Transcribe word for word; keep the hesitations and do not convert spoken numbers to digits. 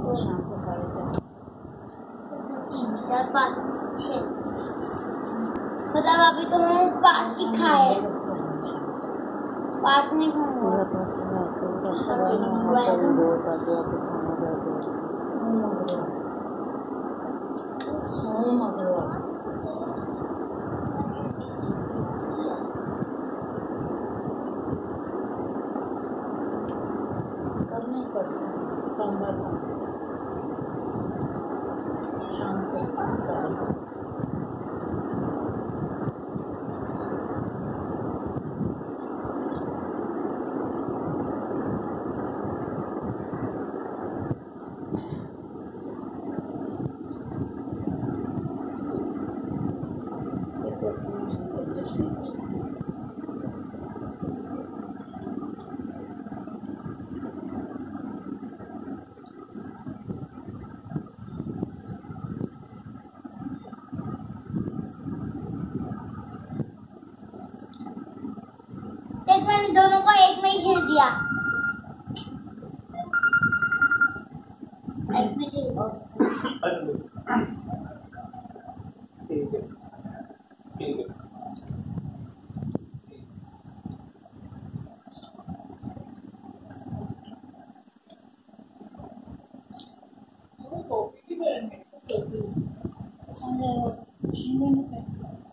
शाम को साढ़े चार तीन चार पाँच छः मतलब अभी तो मैंने पाँच ही खाए पाँच नहीं खाऊंगा करने परसों सोमवार को शाम को साढ़े चार मैंने दोनों को एक में ही छील दिया एक में छील ठीक है ठीक है कॉफी की